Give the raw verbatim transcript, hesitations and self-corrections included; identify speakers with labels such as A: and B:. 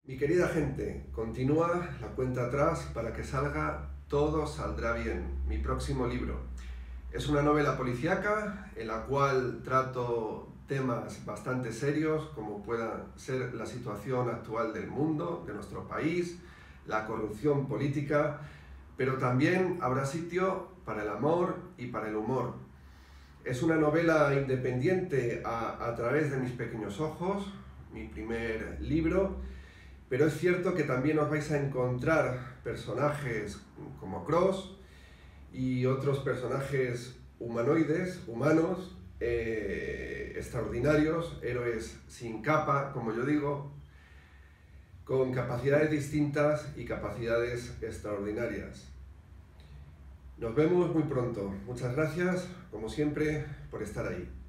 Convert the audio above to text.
A: Mi querida gente, continúa la cuenta atrás para que salga Todo saldrá bien, mi próximo libro. Es una novela policíaca en la cual trato temas bastante serios como pueda ser la situación actual del mundo, de nuestro país, la corrupción política, pero también habrá sitio para el amor y para el humor. Es una novela independiente a, a través de mis pequeños ojos, mi primer libro, pero es cierto que también os vais a encontrar personajes como Cross y otros personajes humanoides, humanos, eh, extraordinarios, héroes sin capa, como yo digo, con capacidades distintas y capacidades extraordinarias. Nos vemos muy pronto. Muchas gracias, como siempre, por estar ahí.